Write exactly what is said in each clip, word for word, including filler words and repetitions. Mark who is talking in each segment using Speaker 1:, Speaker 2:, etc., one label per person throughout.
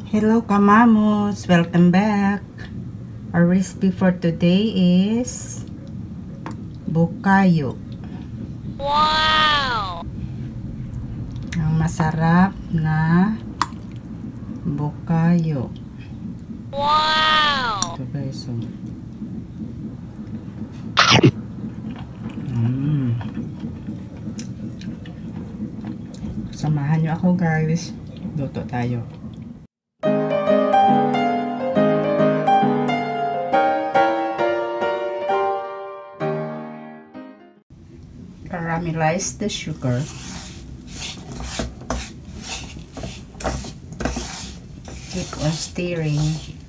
Speaker 1: Hello kamamos! Welcome back! Our recipe for today is Bukayo.
Speaker 2: Wow!
Speaker 1: Ang masarap na Bukayo.
Speaker 2: Wow!
Speaker 1: Ito guys. So. Mm. Samahan nyo ako guys. Luto tayo. Caramelize the sugar. Keep on stirring.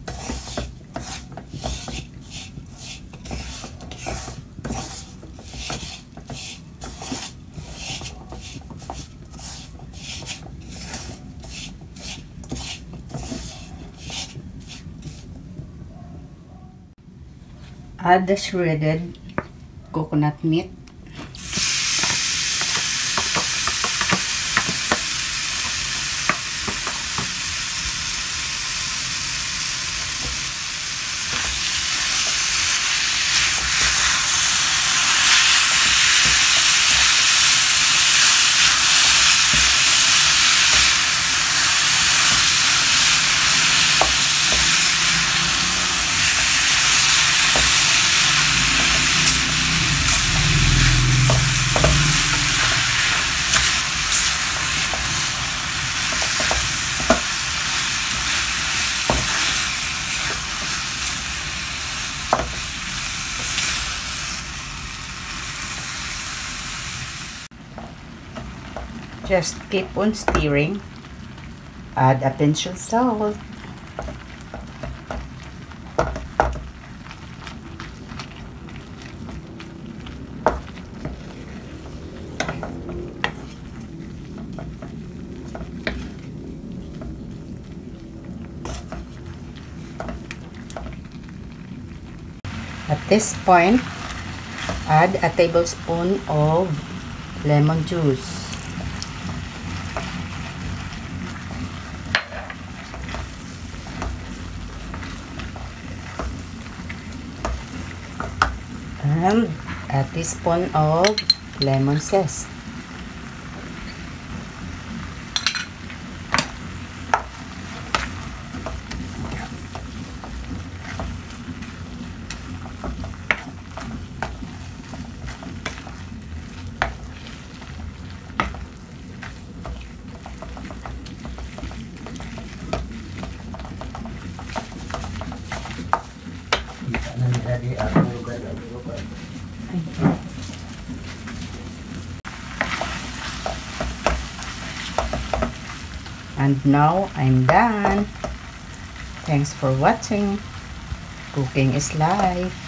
Speaker 1: Add the shredded coconut meat. Just keep on stirring. Add a pinch of salt. At this point, add a tablespoon of lemon juice. And a teaspoon of lemon zest. And now I'm done. Thanks for watching. Cooking is life.